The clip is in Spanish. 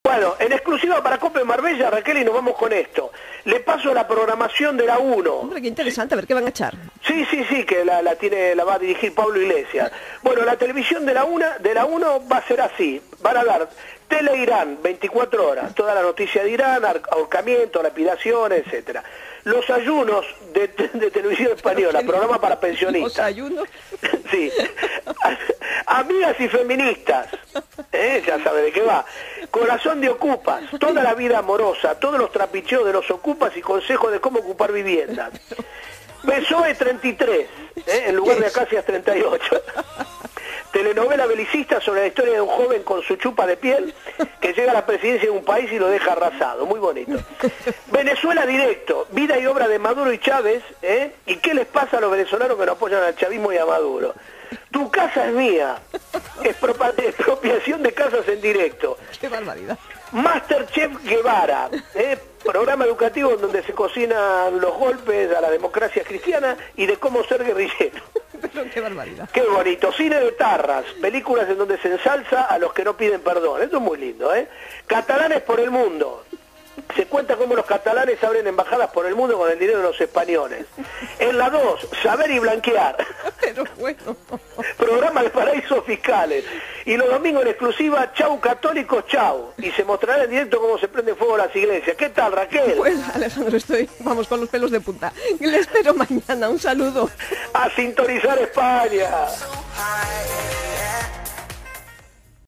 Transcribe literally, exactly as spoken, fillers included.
Bueno, en exclusiva para Cope Marbella, Raquel, y nos vamos con esto. Le paso la programación de la uno. Hombre, qué interesante, a ver qué van a echar. Sí, sí, sí, que la, la tiene, la va a dirigir Pablo Iglesias. Bueno, la televisión de la una, de la uno va a ser así. Van a dar Tele Irán, veinticuatro horas, toda la noticia de Irán, ahorcamiento, lapidaciones, etcétera. Los ayunos de, de televisión española, programa para pensionistas. ¿Los ayunos? Sí. Amigas y feministas, ¿eh? Ya sabe de qué va. Corazón de ocupas, toda la vida amorosa, todos los trapicheos de los ocupas y consejos de cómo ocupar viviendas. P S O E treinta y tres, ¿eh? En lugar de Acacias treinta y ocho. Telenovela belicista sobre la historia de un joven con su chupa de piel que llega a la presidencia de un país y lo deja arrasado. Muy bonito. Venezuela directo, vida y obra de Maduro y Chávez, ¿eh? ¿Y qué les pasa a los venezolanos que no apoyan al chavismo y a Maduro? Tu casa es mía. Expropiación de casas en directo. ¡Qué barbaridad! Masterchef Guevara, ¿eh? Programa educativo donde se cocinan los golpes a la democracia cristiana y de cómo ser guerrillero. Pero qué barbaridad. Qué bonito. Cine de tarras, películas en donde se ensalza a los que no piden perdón. Esto es muy lindo, ¿eh? Catalanes por el mundo. Se cuenta cómo los catalanes abren embajadas por el mundo con el dinero de los españoles. En la dos, saber y blanquear. Pero bueno. Programa de paraísos fiscales. Y los domingos en exclusiva, chau católicos, chau. Y se mostrará en directo cómo se prende fuego las iglesias. ¿Qué tal, Raquel? Pues, Alejandro, estoy, vamos, con los pelos de punta. Le espero mañana. Un saludo. A sintonizar España.